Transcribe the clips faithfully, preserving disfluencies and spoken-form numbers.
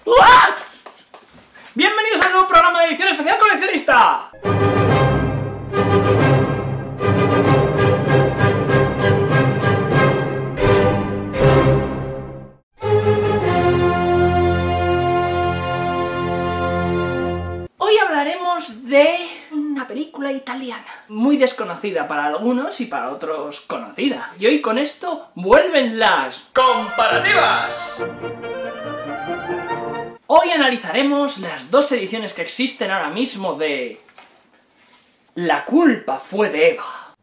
¡Uah! Bienvenidos a un nuevo programa de edición especial coleccionista. Hoy hablaremos de una película italiana, muy desconocida para algunos y para otros conocida. Y hoy con esto vuelven las comparativas. Hoy analizaremos las dos ediciones que existen ahora mismo de La culpa fue de Eva.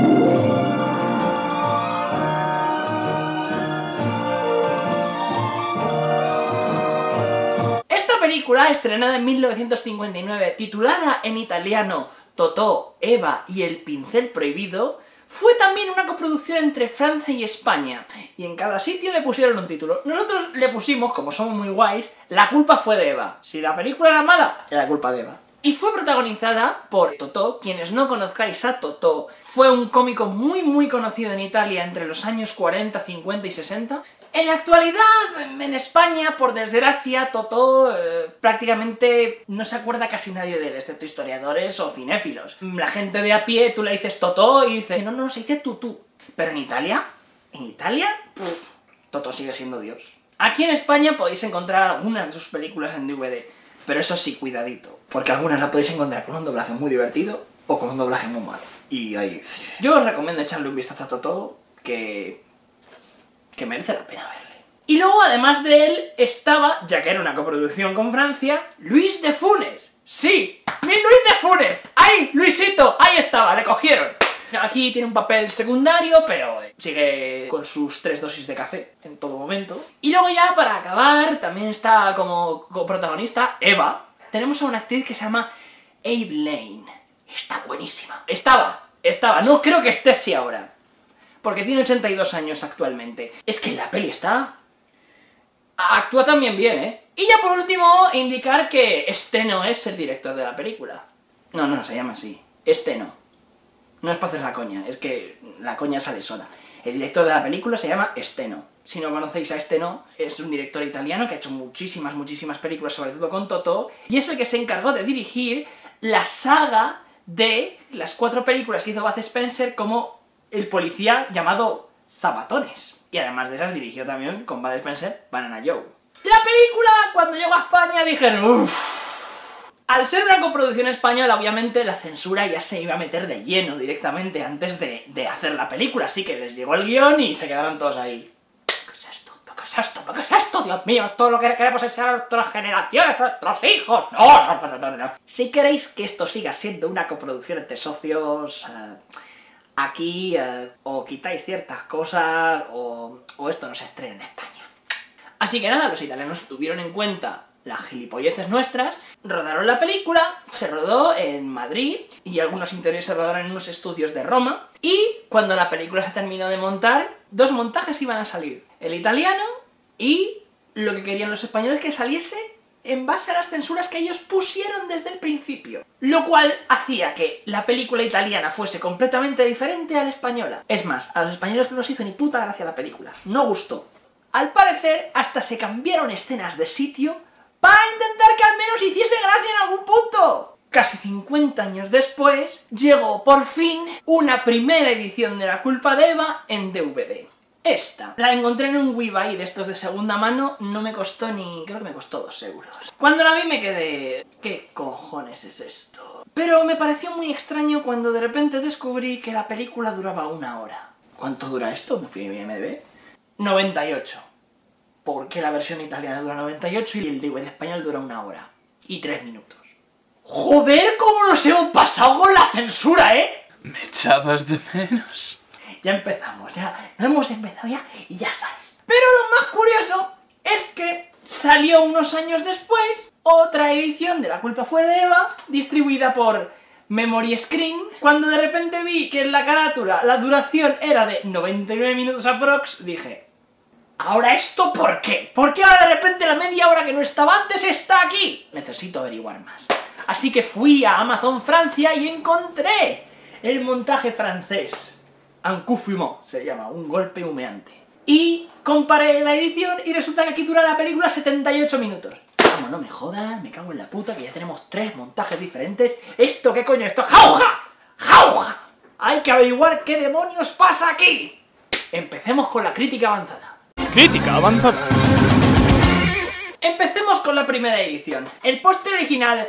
Esta película, estrenada en mil novecientos cincuenta y nueve, titulada en italiano Totò, Eva y el pincel prohibido, fue también una coproducción entre Francia y España, y en cada sitio le pusieron un título. Nosotros le pusimos, como somos muy guays, La culpa fue de Eva. Si la película era mala, era culpa de Eva. Y fue protagonizada por Totò. Quienes no conozcáis a Totò, fue un cómico muy muy conocido en Italia entre los años cuarenta, cincuenta y sesenta. En la actualidad, en España, por desgracia, Totò eh, prácticamente no se acuerda casi nadie de él, excepto historiadores o cinéfilos. La gente de a pie, tú le dices Totò y dice, no, no, se dice Tutú. Pero en Italia, en Italia, pff, Totò sigue siendo Dios. Aquí en España podéis encontrar algunas de sus películas en D V D, pero eso sí, cuidadito, porque algunas las podéis encontrar con un doblaje muy divertido o con un doblaje muy malo. Y ahí... Yo os recomiendo echarle un vistazo a Totò, que... que merece la pena verle. Y luego, además de él, estaba, ya que era una coproducción con Francia, Luis de Funes. ¡Sí! ¡Mi Luis de Funes! ¡Ahí! ¡Luisito! Ahí estaba, le cogieron. Aquí tiene un papel secundario, pero sigue con sus tres dosis de café en todo momento. Y luego ya, para acabar, también está como protagonista Eva. Tenemos a una actriz que se llama Abe Lane. Está buenísima. Estaba, estaba, no creo que esté así ahora, porque tiene ochenta y dos años actualmente. Es que en la peli está... Actúa también bien, ¿eh? Y ya por último, indicar que este no es el director de la película. No, no, se llama así. Este no. No es para hacer la coña, es que la coña sale sola. El director de la película se llama Steno. Si no conocéis a Steno, es un director italiano que ha hecho muchísimas, muchísimas películas, sobre todo con Totò, y es el que se encargó de dirigir la saga de las cuatro películas que hizo Bud Spencer como el policía llamado Zapatones. Y además de esas dirigió también con Bud Spencer Banana Joe. La película, cuando llegó a España, dijeron uff. Al ser una coproducción española, obviamente la censura ya se iba a meter de lleno directamente antes de, de hacer la película, así que les llegó el guión y se quedaron todos ahí. ¿Qué es esto? ¿Qué es esto? ¿Qué es esto? Dios mío, todo lo que queremos es a nuestras generaciones, a nuestros hijos. No, no, no, no, no. Si queréis que esto siga siendo una coproducción entre socios, uh, aquí uh, o quitáis ciertas cosas o, o esto no se estrena en España. Así que nada, los italianos tuvieron en cuenta las gilipolleces nuestras, rodaron la película, se rodó en Madrid y algunos interiores se rodaron en unos estudios de Roma, y cuando la película se terminó de montar, dos montajes iban a salir, el italiano y lo que querían los españoles que saliese en base a las censuras que ellos pusieron desde el principio, lo cual hacía que la película italiana fuese completamente diferente a la española. Es más, a los españoles no les hizo ni puta gracia la película, no gustó. Al parecer, hasta se cambiaron escenas de sitio para intentar que al menos hiciese gracia en algún punto. Casi cincuenta años después, llegó por fin una primera edición de La culpa de Eva en D V D. Esta la encontré en un WeBuy de estos de segunda mano, no me costó ni... creo que me costó dos euros. Cuando la vi me quedé... ¿qué cojones es esto? Pero me pareció muy extraño cuando de repente descubrí que la película duraba una hora. ¿Cuánto dura esto? Me fui a mi I M D B. noventa y ocho. ¿Por qué la versión italiana dura noventa y ocho y el D V D español dura una hora y tres minutos? ¡Joder, cómo nos hemos pasado con la censura, eh! ¿Me echabas de menos? Ya empezamos, ya, no hemos empezado ya y ya sabes. Pero lo más curioso es que salió unos años después otra edición de La culpa fue de Eva, distribuida por Memory Screen, cuando de repente vi que en la carátula la duración era de noventa y nueve minutos aprox, dije... ¿ahora esto por qué? ¿Por qué ahora de repente la media hora que no estaba antes está aquí? Necesito averiguar más. Así que fui a Amazon Francia y encontré el montaje francés. Un coup fumant se llama, un golpe humeante. Y comparé la edición y resulta que aquí dura la película setenta y ocho minutos. Como no me jodas, me cago en la puta que ya tenemos tres montajes diferentes. ¿Esto qué coño? ¿Esto? ¡Jauja! ¡Jauja! Hay que averiguar qué demonios pasa aquí. Empecemos con la crítica avanzada. Crítica avanzada. Empecemos con la primera edición. El póster original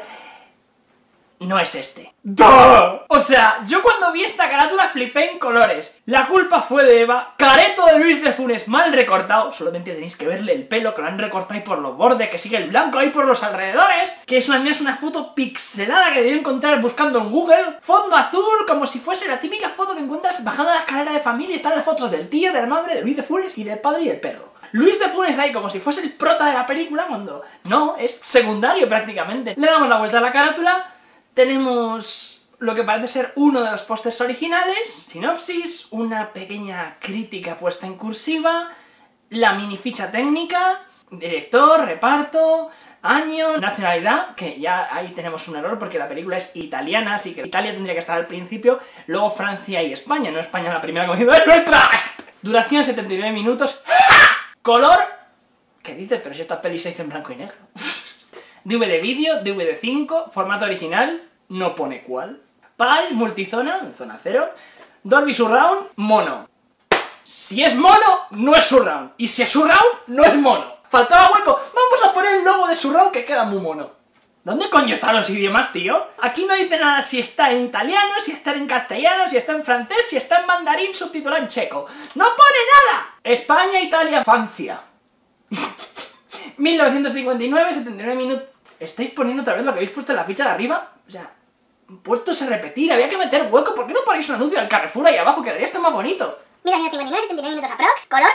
no es este. ¡Duh! O sea, yo cuando vi esta carátula flipé en colores. La culpa fue de Eva, careto de Luis de Funes mal recortado. Solamente tenéis que verle el pelo, que lo han recortado ahí por los bordes, que sigue el blanco ahí por los alrededores. Que es una, es una foto pixelada que debió encontrar buscando en Google. Fondo azul, como si fuese la típica foto que encuentras bajando la escalera de familia. Están las fotos del tío, de la madre, de Luis de Funes y del padre y el perro. Luis de Funes ahí como si fuese el prota de la película, cuando no, es secundario prácticamente. Le damos la vuelta a la carátula. Tenemos lo que parece ser uno de los pósters originales, sinopsis, una pequeña crítica puesta en cursiva, la mini ficha técnica, director, reparto, año, nacionalidad, que ya ahí tenemos un error porque la película es italiana, así que Italia tendría que estar al principio, luego Francia y España, no España la primera como diciendo ¡es nuestra! Duración setenta y nueve minutos, color... ¿Qué dices? Pero si esta peli se hizo en blanco y negro. D V D vídeo, D V D cinco, formato original, no pone cuál. PAL, multizona, zona cero. Dolby Surround, mono. Si es mono, no es surround. Y si es surround, no es mono. Faltaba hueco. Vamos a poner el logo de surround que queda muy mono. ¿Dónde coño están los idiomas, tío? Aquí no dice nada si está en italiano, si está en castellano, si está en francés, si está en mandarín subtitulado en checo. ¡No pone nada! España, Italia, Francia. mil novecientos cincuenta y nueve, setenta y nueve minutos... ¿Estáis poniendo otra vez lo que habéis puesto en la ficha de arriba? O sea, puestos a repetir, había que meter hueco. ¿Por qué no ponéis un anuncio del Carrefour ahí abajo? Quedaría esto más bonito. mil novecientos cincuenta y nueve, setenta y nueve minutos aprox, color...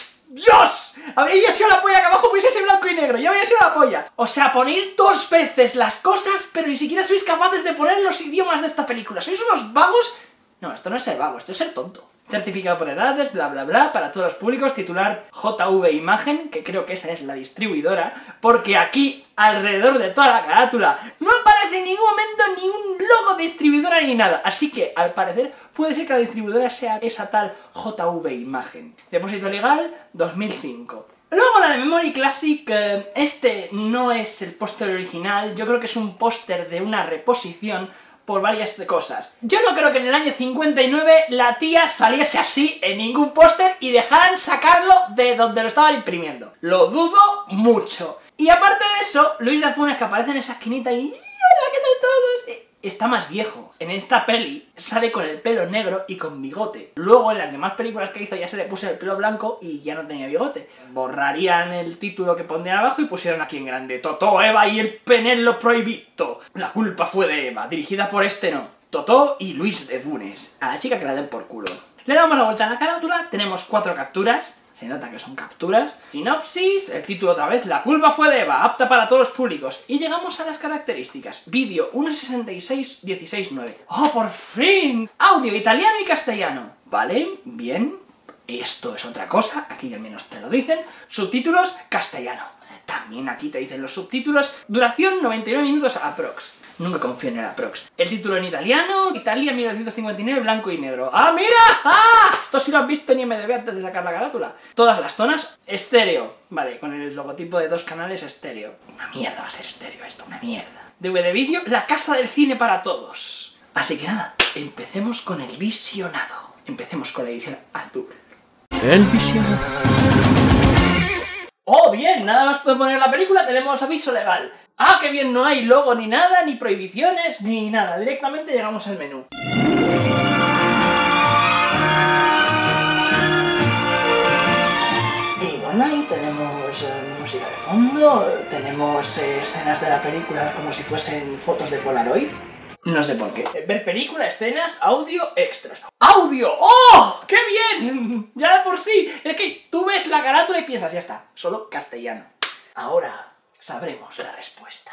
¡Dios! Habría sido la polla que abajo pusiese blanco y negro, ya habría sido la polla. O sea, ponéis dos veces las cosas, pero ni siquiera sois capaces de poner los idiomas de esta película. ¿Sois unos vagos? No, esto no es ser vago, esto es ser tonto. Certificado por edades, bla bla bla, para todos los públicos, titular J V Imagen, que creo que esa es la distribuidora, porque aquí, alrededor de toda la carátula, no aparece en ningún momento ni un logo de distribuidora ni nada, así que, al parecer, puede ser que la distribuidora sea esa tal J V Imagen. Depósito legal, dos mil cinco. Luego la de Memory Classic, eh, este no es el póster original, yo creo que es un póster de una reposición, por varias cosas. Yo no creo que en el año cincuenta y nueve la tía saliese así en ningún póster y dejaran sacarlo de donde lo estaban imprimiendo. Lo dudo mucho. Y aparte de eso, Luis de Funes, que aparece en esa esquinita y... ¡Hola, qué tal todos! Está más viejo. En esta peli sale con el pelo negro y con bigote. Luego en las demás películas que hizo ya se le puso el pelo blanco y ya no tenía bigote. Borrarían el título que pondrían abajo y pusieron aquí en grande: Totó, Eva y el penelo prohibido. La culpa fue de Eva, dirigida por este no. Totó y Luis de Funes. A la chica que la den por culo. Le damos la vuelta a la carátula, tenemos cuatro capturas. Se nota que son capturas. Sinopsis, el título otra vez: La culpa fue de Eva, apta para todos los públicos. Y llegamos a las características. Vídeo uno sesenta y seis, dieciséis nueve. ¡Oh, por fin! Audio italiano y castellano. Vale, bien. Esto es otra cosa, aquí al menos te lo dicen. Subtítulos castellano. También aquí te dicen los subtítulos. Duración noventa y nueve minutos aprox. Nunca confío en el aprox. El título en italiano, Italia mil novecientos cincuenta y nueve, blanco y negro. ¡Ah, mira! ¡Ah! Esto sí lo has visto en I M D B antes de sacar la carátula. Todas las zonas, estéreo. Vale, con el logotipo de dos canales estéreo. Una mierda va a ser estéreo esto, una mierda. D V D vídeo, la casa del cine para todos. Así que nada, empecemos con el visionado. Empecemos con la edición azul. El visionado. ¡Oh, bien! Nada más puede poner la película, tenemos aviso legal. ¡Ah, qué bien! No hay logo ni nada, ni prohibiciones, ni nada. Directamente llegamos al menú. Y bueno, ahí tenemos eh, música de fondo, tenemos eh, escenas de la película como si fuesen fotos de Polaroid. No sé por qué. Ver película, escenas, audio, extras. ¡Audio! ¡Oh! ¡Qué bien! Ya de por sí. Es que tú ves la carátula y piensas, ya está, solo castellano. Ahora sabremos la respuesta.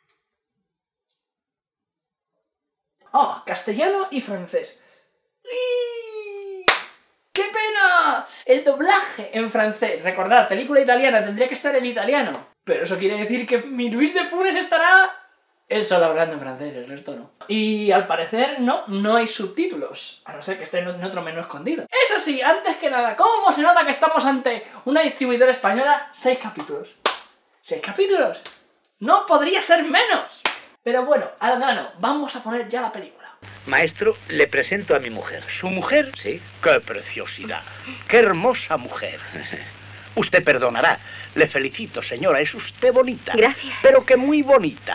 ¡Oh! Castellano y francés. ¡Y! ¡Qué pena! El doblaje en francés. Recordad, película italiana, tendría que estar en italiano. Pero eso quiere decir que mi Luis de Funes estará... él solo hablando en francés, el resto no. Y al parecer no, no hay subtítulos, a no ser que esté en otro menú escondido. Eso sí, antes que nada, ¿cómo se nota que estamos ante una distribuidora española? Seis capítulos. ¿Seis capítulos? No podría ser menos. Pero bueno, al grano, vamos a poner ya la película. Maestro, le presento a mi mujer. ¿Su mujer? Sí. ¡Qué preciosidad! ¡Qué hermosa mujer! Usted perdonará. Le felicito, señora. Es usted bonita. Gracias. Pero que muy bonita.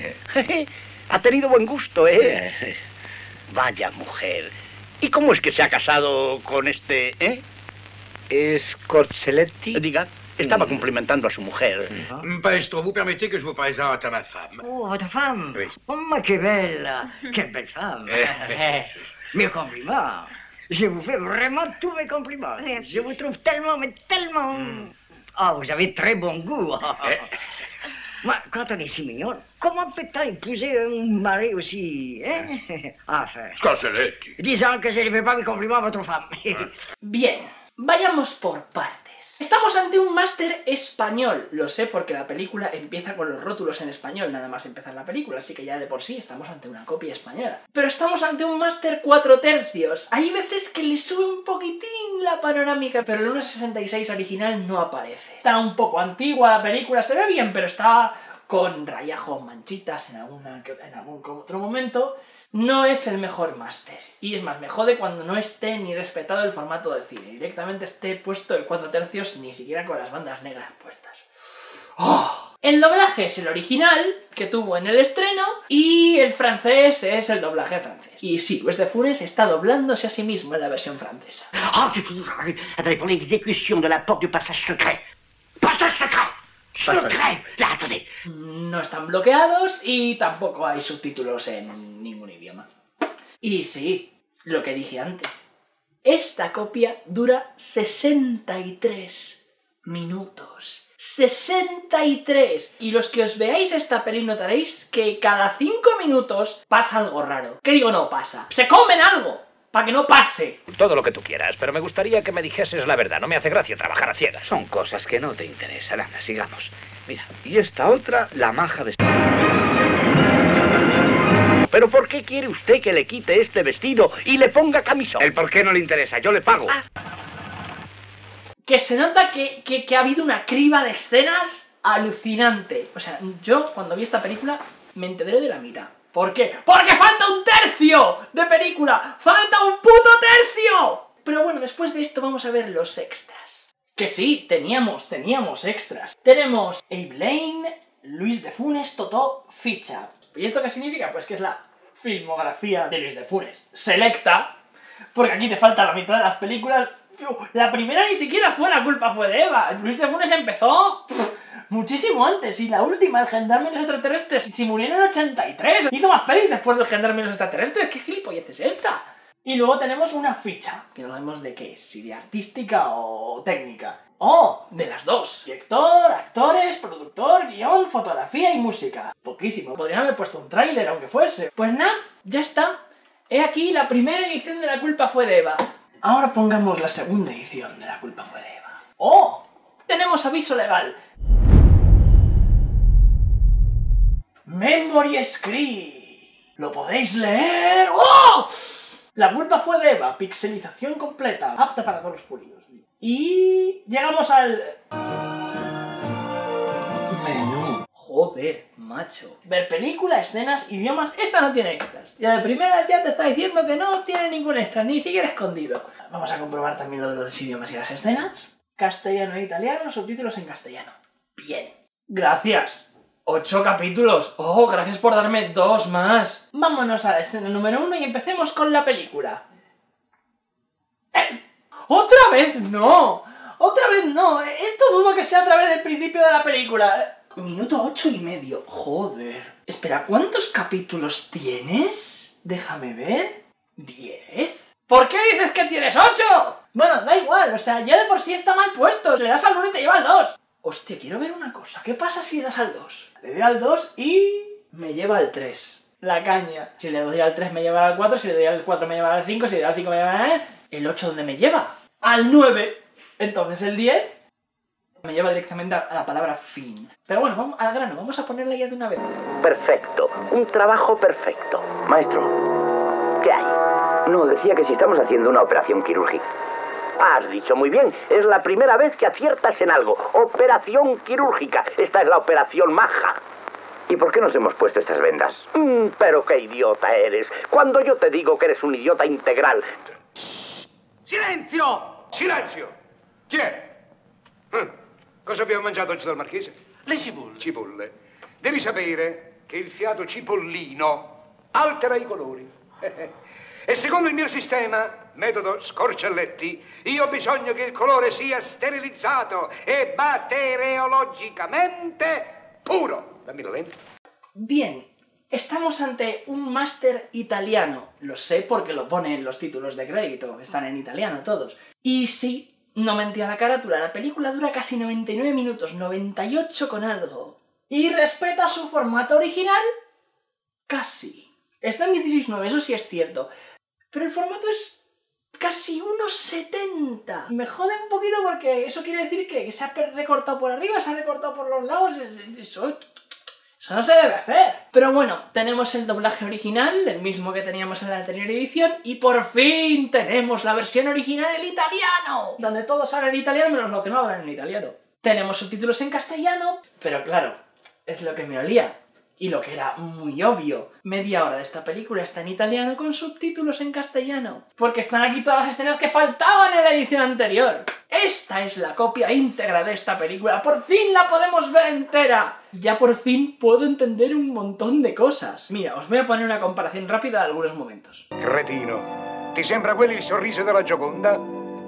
Ha tenido buen gusto, ¿eh? Vaya mujer. ¿Y cómo es que se ha casado con este, eh? Es Corcelletti. Diga, estaba cumplimentando a su mujer. Maestro, vous permettez que je vous présente à ma femme. Oh, votre femme? Oui. Oh, ma, que belle! Quelle belle femme! Mes compliments! Je vous fais vraiment tous mes compliments. Je vous trouve tellement, mais tellement... Ah, oh, vous avez très bon goût. Moi, quand on est si mignon, comment peut-on épouser un mari aussi, hein? Enfin... Corcelletti. Disons que je ne fais pas mes compliments à votre femme. Bien, vayamos por partes. Estamos ante un máster español. Lo sé porque la película empieza con los rótulos en español, nada más empezar la película, así que ya de por sí estamos ante una copia española. Pero estamos ante un máster cuatro tercios. Hay veces que le sube un poquitín la panorámica, pero el uno sesenta y seis original no aparece. Está un poco antigua la película, se ve bien, pero está con rayajos, manchitas en, alguna, en algún otro momento. No es el mejor máster. Y es más, me jode cuando no esté ni respetado el formato de cine. Directamente esté puesto el cuatro tercios, ni siquiera con las bandas negras puestas. ¡Oh! El doblaje es el original, que tuvo en el estreno, y el francés es el doblaje francés. Y sí, Luis de Funès está doblándose a sí mismo en la versión francesa. Ah, attendez, pour l'exécution de la porte du passage secret. Passage secret! Secret! Là, attendez. No están bloqueados y tampoco hay subtítulos en ningún idioma. Y sí, lo que dije antes. Esta copia dura sesenta y tres minutos. ¡sesenta y tres! Y los que os veáis esta peli notaréis que cada cinco minutos pasa algo raro. ¿Qué digo no pasa? ¡Se comen algo! ¡Para que no pase! Todo lo que tú quieras, pero me gustaría que me dijeses la verdad. No me hace gracia trabajar a ciegas. Son cosas que no te interesan. Anda, sigamos. Mira, y esta otra, la maja de... ¿Pero por qué quiere usted que le quite este vestido y le ponga camisón? El por qué no le interesa, yo le pago. Ah. Que se nota que, que, que ha habido una criba de escenas alucinante. O sea, yo cuando vi esta película me enteré de la mitad. ¿Por qué? ¡Porque falta un tercio de película! ¡Falta un puto tercio! Pero bueno, después de esto vamos a ver los extras. Que sí, teníamos, teníamos extras. Tenemos Abe Lane, Luis de Funès, Totó, ficha. ¿Y esto qué significa? Pues que es la filmografía de Luis de Funès. Selecta, porque aquí te falta la mitad de las películas. La primera ni siquiera fue La culpa fue de Eva. Luis de Funès empezó... Pff, muchísimo antes, y la última, El gendarme y los extraterrestres, si murió en el ochenta y tres, hizo más pelis después del gendarme y los extraterrestres. ¿Qué gilipollez es esta? Y luego tenemos una ficha, que no sabemos de qué es, si de artística o técnica. ¡Oh! De las dos. Director, actores, productor, guión, fotografía y música. Poquísimo. Podrían haber puesto un tráiler, aunque fuese. Pues nada, ya está. He aquí la primera edición de La culpa fue de Eva. Ahora pongamos la segunda edición de La culpa fue de Eva. ¡Oh! Tenemos aviso legal. Memory Screen. ¿Lo podéis leer? ¡Oh! La culpa fue de Eva. Pixelización completa. Apta para todos los pulidos. Y... llegamos al... menú. Joder, macho. Ver película, escenas, idiomas... Esta no tiene extras. Ya de primeras ya te está diciendo que no tiene ningún extra, ni siquiera escondido. Vamos a comprobar también lo de los idiomas y las escenas. Castellano e italiano, subtítulos en castellano. Bien. Gracias. ¡Ocho capítulos! ¡Oh, gracias por darme dos más! Vámonos a la escena número uno y empecemos con la película. ¡Eh! ¡Otra vez no! ¡Otra vez no! Esto dudo que sea otra vez el principio de la película. Minuto ocho y medio. Joder. Espera, ¿cuántos capítulos tienes? Déjame ver. ¿Diez? ¿Por qué dices que tienes ocho? Bueno, da igual, o sea, ya de por sí está mal puesto. Le das al uno y te lleva al dos. Hostia, quiero ver una cosa. ¿Qué pasa si le das al dos? Le doy al dos y... me lleva al tres. La caña. Si le doy al tres me lleva al cuatro, si le doy al cuatro me lleva al cinco, si le doy al cinco me lleva al... ¿El ocho dónde me lleva? Al nueve. Entonces el diez me lleva directamente a la palabra fin. Pero bueno, vamos al grano, vamos a ponerla ya de una vez. Perfecto. Un trabajo perfecto. Maestro, ¿qué hay? No, decía que si estamos haciendo una operación quirúrgica. Has dicho muy bien, es la primera vez que aciertas en algo. Operación quirúrgica. Esta es la operación maja. ¿Y por qué nos hemos puesto estas vendas? Mm, pero qué idiota eres. Cuando yo te digo que eres un idiota integral... Silenzio! Silenzio! Chi è? Eh, cosa abbiamo mangiato oggi dal marchese? Le cipolle. Cipolle. Devi sapere che il fiato cipollino altera i colori. E secondo il mio sistema, metodo Scorcelletti, io ho bisogno che il colore sia sterilizzato e batteriologicamente puro. Dammi la lente. Bien, estamos ante un máster italiano. Lo sé porque lo pone en los títulos de crédito, están en italiano todos. Y sí, no mentía la carátula, la película dura casi noventa y nueve minutos, noventa y ocho con algo. ¿Y respeta su formato original? Casi. Está en dieciséis nueve, eso sí es cierto. Pero el formato es casi uno setenta. Me jode un poquito porque eso quiere decir que se ha recortado por arriba, se ha recortado por los lados. Eso, eso no se debe hacer. Pero bueno, tenemos el doblaje original, el mismo que teníamos en la anterior edición, y por fin tenemos la versión original en italiano, donde todos hablan italiano menos lo que no hablan en italiano. Tenemos subtítulos en castellano, pero claro, es lo que me olía. Y lo que era muy obvio, media hora de esta película está en italiano con subtítulos en castellano. Porque están aquí todas las escenas que faltaban en la edición anterior. Esta es la copia íntegra de esta película. ¡Por fin la podemos ver entera! Ya por fin puedo entender un montón de cosas. Mira, os voy a poner una comparación rápida de algunos momentos. Cretino, ti sembra quello il sorriso della Gioconda?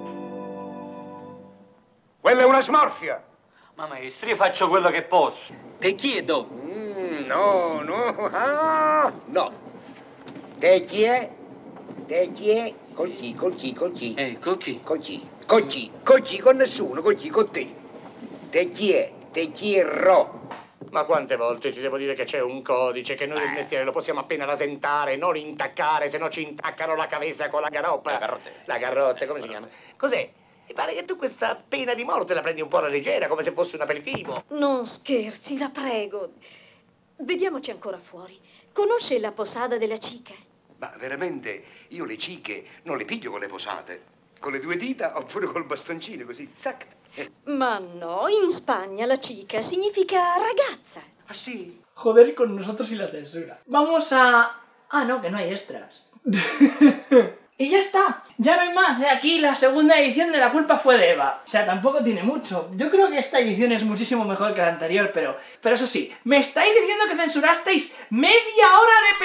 Quella è una smorfia. Ma maestro, io faccio quello che posso. Te chiedo. Mm, no, no, ah, no. Te chi è? Te chi è? Col chi, col chi, col chi? Eh, col chi? Col chi, col chi, col chi con nessuno, col chi con te. Te chi è? Te chi ro. Ma quante volte ti devo dire che c'è un codice, che noi il mestiere lo possiamo appena rasentare, non intaccare, se no ci intaccano la cabeza con la garoppa. La garrotte. La garrotte, come si chiama? Cos'è? Mi pare che tu questa pena di morte la prendi un po' alla leggera, come se fosse un aperitivo. Non scherzi, la prego. Vediamoci ancora fuori. Conosce la posada della cica? Ma veramente, io le ciche non le piglio con le posate. Con le due dita oppure col bastoncino, così, zac. Ma no, in Spagna la chica significa ragazza. Ah, sí. Joder con nosotros y la censura. Vamos a... Ah, no, que no hay extras. Y ya está. Ya no hay más, ¿eh? Aquí la segunda edición de La culpa fue de Eva. O sea, tampoco tiene mucho. Yo creo que esta edición es muchísimo mejor que la anterior, pero... Pero eso sí, me estáis diciendo que censurasteis media hora de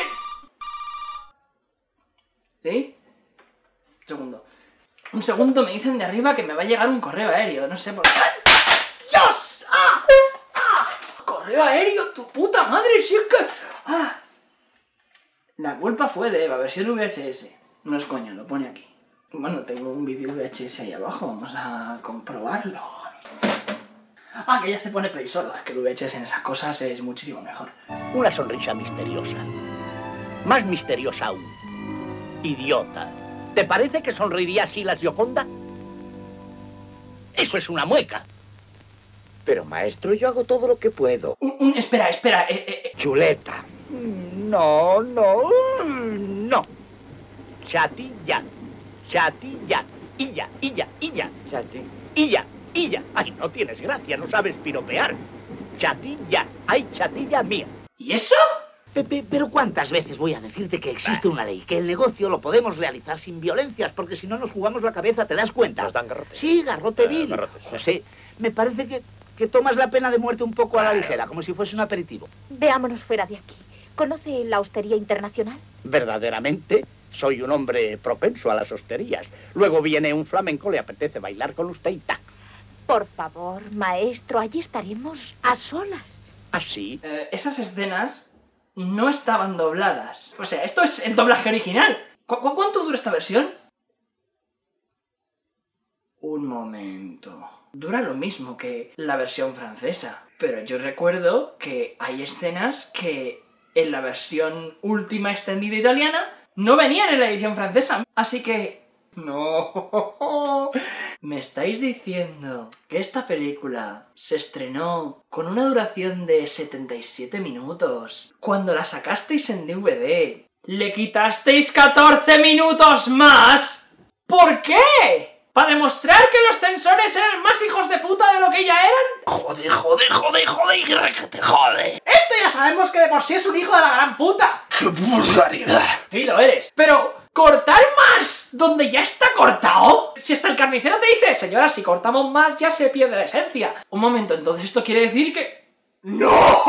pe... ¿Sí? Un segundo. Un segundo, me dicen de arriba que me va a llegar un correo aéreo. No sé por qué... ¡Dios! ¡Ah! ¡Ah! ¡Correo aéreo! ¡Tu puta madre! ¡Si es que... ¡Ah! La culpa fue de Eva, versión V H S. No es coña, lo pone aquí. Bueno, tengo un vídeo V H S ahí abajo, vamos a comprobarlo. Ah, que ya se pone play solo, es que el V H S en esas cosas es muchísimo mejor. Una sonrisa misteriosa. Más misteriosa aún. Idiota. ¿Te parece que sonreiría así la Gioconda? Eso es una mueca. Pero, maestro, yo hago todo lo que puedo. Un, un, espera, espera, eh, eh, Chuleta. No, no, no. Chatilla, chatilla, y ya, y ya, y ya. Chati. Y ya, y ya. Ay, no tienes gracia, no sabes piropear. Chatilla, ay, chatilla mía. ¿Y eso? Pepe, pero ¿cuántas veces voy a decirte que existe una ley? Que el negocio lo podemos realizar sin violencias, porque si no nos jugamos la cabeza, ¿te das cuenta? Nos dan garrote. Sí, garrote Eh, vil. garrote, sí. José, me parece que, que tomas la pena de muerte un poco a la ligera, como si fuese un aperitivo. Veámonos fuera de aquí. ¿Conoce la hostería internacional? Verdaderamente, soy un hombre propenso a las hosterías. Luego viene un flamenco, le apetece bailar con usted y tac. Por favor, maestro, allí estaremos a solas. Así. Eh, esas escenas no estaban dobladas. O sea, esto es el doblaje original. ¿Cu cu ¿Cuánto dura esta versión? Un momento. Dura lo mismo que la versión francesa. Pero yo recuerdo que hay escenas que en la versión última extendida italiana no venían en la edición francesa. Así que... No. ¿Me estáis diciendo que esta película se estrenó con una duración de setenta y siete minutos? Cuando la sacasteis en D V D, ¿le quitasteis catorce minutos más? ¿Por qué? ¿Para demostrar que los censores eran más hijos de puta de lo que ya eran? Jode, jode, jode, jode, y que te jode. Esto ya sabemos que de por sí es un hijo de la gran puta. ¡Qué vulgaridad! Sí, lo eres. Pero, ¿cortar más donde ya está cortado? Si hasta el carnicero te dice, señora, si cortamos más ya se pierde la esencia. Un momento, entonces esto quiere decir que... ¡No!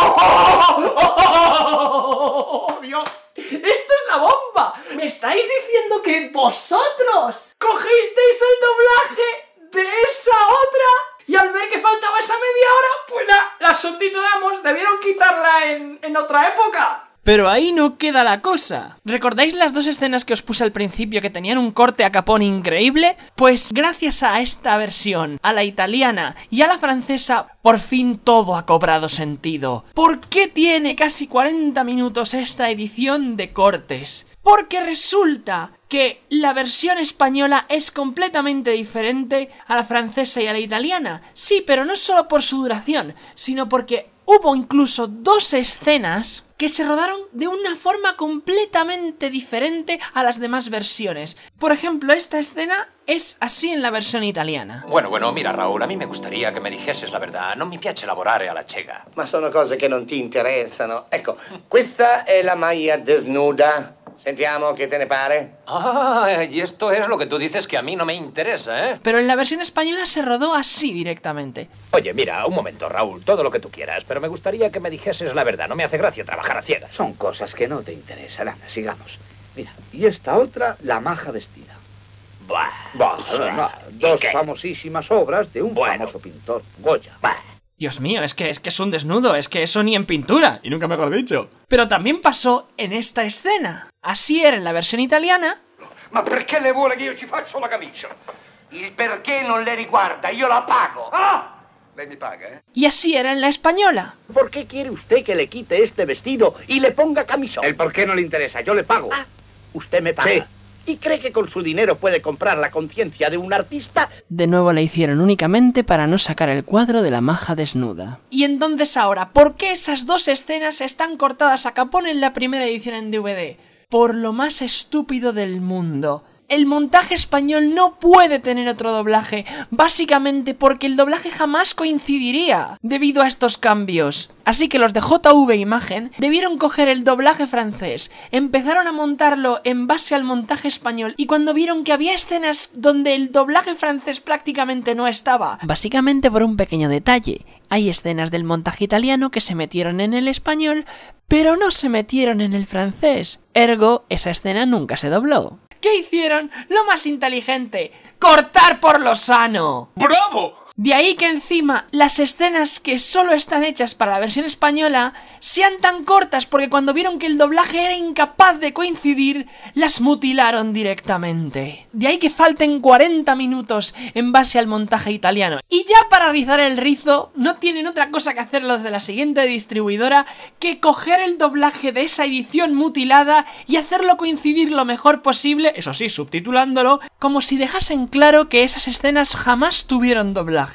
Dios, ¡esto es la bomba! ¿Me estáis diciendo que vosotros cogisteis el doblaje de esa otra? Y al ver que faltaba esa media hora, pues la, la subtitulamos. Debieron quitarla en, en otra época. Pero ahí no queda la cosa. ¿Recordáis las dos escenas que os puse al principio que tenían un corte a capón increíble? Pues gracias a esta versión, a la italiana y a la francesa, por fin todo ha cobrado sentido. ¿Por qué tiene casi cuarenta minutos esta edición de cortes? Porque resulta que la versión española es completamente diferente a la francesa y a la italiana. Sí, pero no solo por su duración, sino porque hubo incluso dos escenas que se rodaron de una forma completamente diferente a las demás versiones. Por ejemplo, esta escena es así en la versión italiana. Bueno, bueno, mira Raul, a me mi gustaría che mi dicessi la verità. Non mi piace lavorare alla cieca. Ma sono cose che non ti interessano. Ecco, questa è la maglia desnuda. Sentiamo che te ne pare. Ah, y esto es lo que tú dices que a mí no me interesa, ¿eh? Pero en la versión española se rodó así directamente. Oye, mira, un momento, Raúl, todo lo que tú quieras, pero me gustaría que me dijeses la verdad. No me hace gracia trabajar a ciegas. Son cosas que no te interesan. Anda, sigamos. Mira, y esta otra, La maja vestida. Buah, Bah, buah, no, dos ¿qué? famosísimas obras de un Bueno. famoso pintor, Goya. Buah. Dios mío, es que, es que es un desnudo, es que eso ni en pintura. Y nunca mejor dicho. Pero también pasó en esta escena. Así era en la versión italiana. Ma perché le vuole che io ci faccio la camicia? Il perché non le riguarda, io la pago. Ah! Lei mi paga, eh? Y así era en la española. ¿Por qué quiere usted que le quite este vestido y le ponga camisón? El por qué no le interesa, yo le pago. Ah, usted me paga. Sí. ¿Y cree que con su dinero puede comprar la conciencia de un artista? De nuevo la hicieron únicamente para no sacar el cuadro de la maja desnuda. Y entonces ahora, ¿por qué esas dos escenas están cortadas a capón en la primera edición en D V D? Por lo más estúpido del mundo. El montaje español no puede tener otro doblaje, básicamente porque el doblaje jamás coincidiría debido a estos cambios. Así que los de J V Imagen debieron coger el doblaje francés, empezaron a montarlo en base al montaje español y cuando vieron que había escenas donde el doblaje francés prácticamente no estaba, básicamente por un pequeño detalle, hay escenas del montaje italiano que se metieron en el español, pero no se metieron en el francés, ergo esa escena nunca se dobló. ¿Qué hicieron? Lo más inteligente, cortar por lo sano. ¡Bravo! De ahí que encima las escenas que solo están hechas para la versión española sean tan cortas porque cuando vieron que el doblaje era incapaz de coincidir, las mutilaron directamente. De ahí que falten cuarenta minutos en base al montaje italiano. Y ya para rizar el rizo, no tienen otra cosa que hacer los de la siguiente distribuidora que coger el doblaje de esa edición mutilada y hacerlo coincidir lo mejor posible, eso sí, subtitulándolo, como si dejasen claro que esas escenas jamás tuvieron doblaje.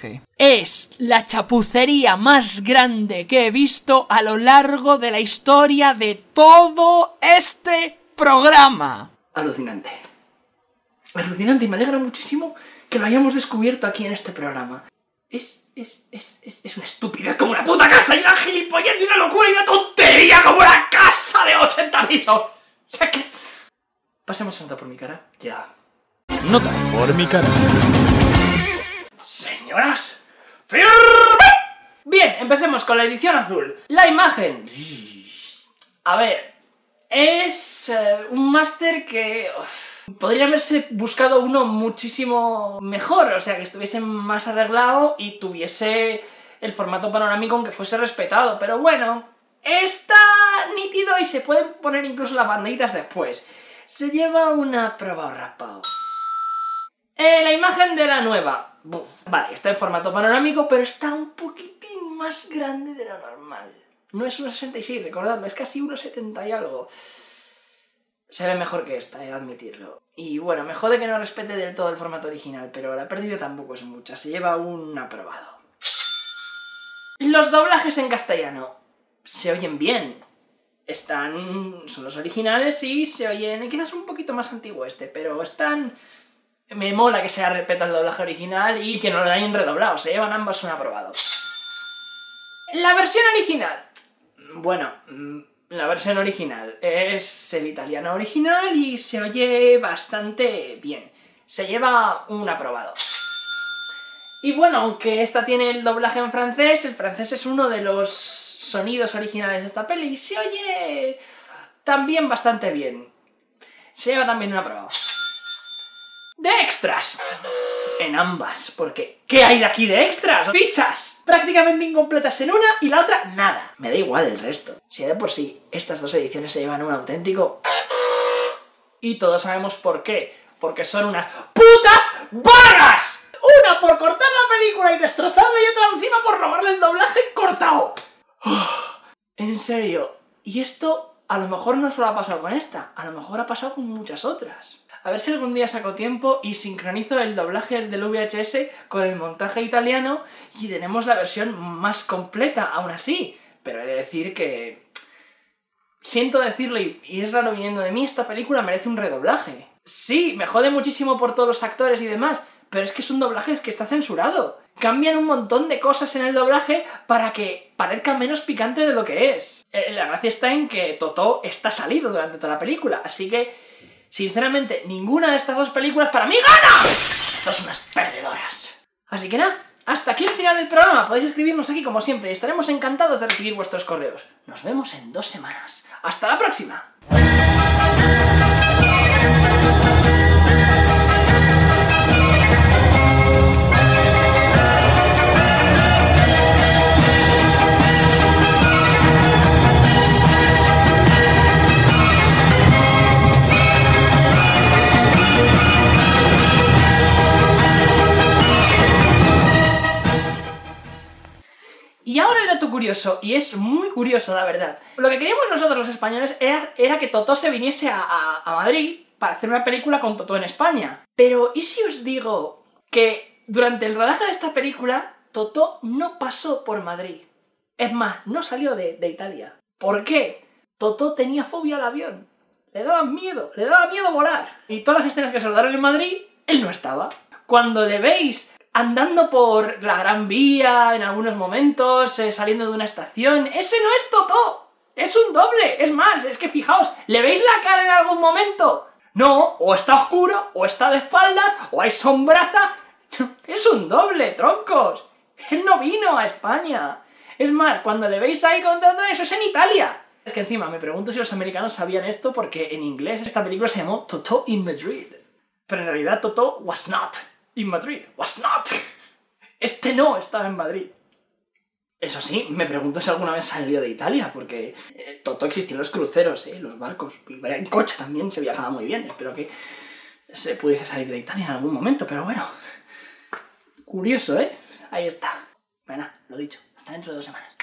Es la chapucería más grande que he visto a lo largo de la historia de todo este programa. Alucinante. Alucinante y me alegra muchísimo que lo hayamos descubierto aquí en este programa. Es, es, es, es, es una estupidez como una puta casa y una gilipollez y una locura y una tontería como una casa de ochenta pisos. O sea que... Pasemos a nota por mi cara. Ya. Nota por mi cara. Señoras, ¡firme! Bien, empecemos con la edición azul. La imagen. A ver, es eh, un máster que... Uf, podría haberse buscado uno muchísimo mejor, o sea, que estuviese más arreglado y tuviese el formato panorámico aunque fuese respetado, pero bueno, está nítido y se pueden poner incluso las banderitas después. Se lleva una prueba rapao. Eh, la imagen de la nueva. Vale, está en formato panorámico, pero está un poquitín más grande de lo normal. No es uno sesenta y seis, recordadlo, es casi uno setenta y algo. Se ve mejor que esta, he de admitirlo. Y bueno, me jode que no respete del todo el formato original, pero la pérdida tampoco es mucha, se lleva un aprobado. Los doblajes en castellano se oyen bien. Están... son los originales y se oyen... quizás un poquito más antiguo este, pero están... Me mola que sea respeta el doblaje original y que no lo hayan redoblado, se llevan ambas un aprobado. La versión original... Bueno, la versión original es el italiano original y se oye bastante bien. Se lleva un aprobado. Y bueno, aunque esta tiene el doblaje en francés, el francés es uno de los sonidos originales de esta peli y se oye también bastante bien. Se lleva también un aprobado. De extras. En ambas, porque ¿qué hay de aquí de extras? ¡Fichas! Prácticamente incompletas en una y la otra nada. Me da igual el resto. Si de por sí estas dos ediciones se llevan un auténtico... Y todos sabemos por qué. Porque son unas putas vagas. Una por cortar la película y destrozarla y otra encima por robarle el doblaje cortado. En serio. Y esto a lo mejor no solo ha pasado con esta, a lo mejor ha pasado con muchas otras. A ver si algún día saco tiempo y sincronizo el doblaje del V H S con el montaje italiano y tenemos la versión más completa, aún así. Pero he de decir que... Siento decirlo, y es raro viniendo de mí, esta película merece un redoblaje. Sí, me jode muchísimo por todos los actores y demás, pero es que es un doblaje que está censurado. Cambian un montón de cosas en el doblaje para que parezca menos picante de lo que es. Eh, la gracia está en que Totó está salido durante toda la película, así que... Sinceramente, ninguna de estas dos películas para mí gana. Son unas perdedoras. Así que nada, hasta aquí el final del programa. Podéis escribirnos aquí como siempre y estaremos encantados de recibir vuestros correos. Nos vemos en dos semanas. ¡Hasta la próxima! Y ahora el dato curioso, y es muy curioso la verdad. Lo que queríamos nosotros los españoles era, era que Totó se viniese a, a, a Madrid para hacer una película con Totó en España. Pero, ¿y si os digo que durante el rodaje de esta película, Totó no pasó por Madrid? Es más, no salió de, de Italia. ¿Por qué? Totó tenía fobia al avión. Le daba miedo, le daba miedo volar. Y todas las escenas que se rodaron en Madrid, él no estaba. Cuando le veis andando por la Gran Vía en algunos momentos, eh, saliendo de una estación, ¡ese no es Totó! ¡Es un doble! Es más, es que fijaos, ¿le veis la cara en algún momento? No, o está oscuro, o está de espaldas, o hay sombraza... ¡Es un doble, troncos! Él no vino a España. Es más, cuando le veis ahí con todo eso, es en Italia. Es que encima me pregunto si los americanos sabían esto porque en inglés esta película se llamó Totó in Madrid. Pero en realidad Totó was not in Madrid. Was not. Este no estaba en Madrid. Eso sí, me pregunto si alguna vez salió de Italia, porque eh, Totó existía en los cruceros, eh, los barcos. Y vaya, en coche también se viajaba muy bien. Espero que se pudiese salir de Italia en algún momento, pero bueno. Curioso, ¿eh? Ahí está. Bueno, lo dicho. Hasta dentro de dos semanas.